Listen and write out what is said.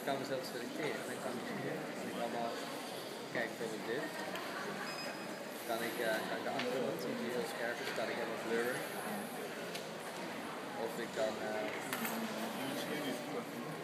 ik kan mezelf selecteren. Dan kan ik allemaal kijken, wil ik dit. Kan ik de andere optie die heel scherp is, kan ik helemaal blurren. Of ik kan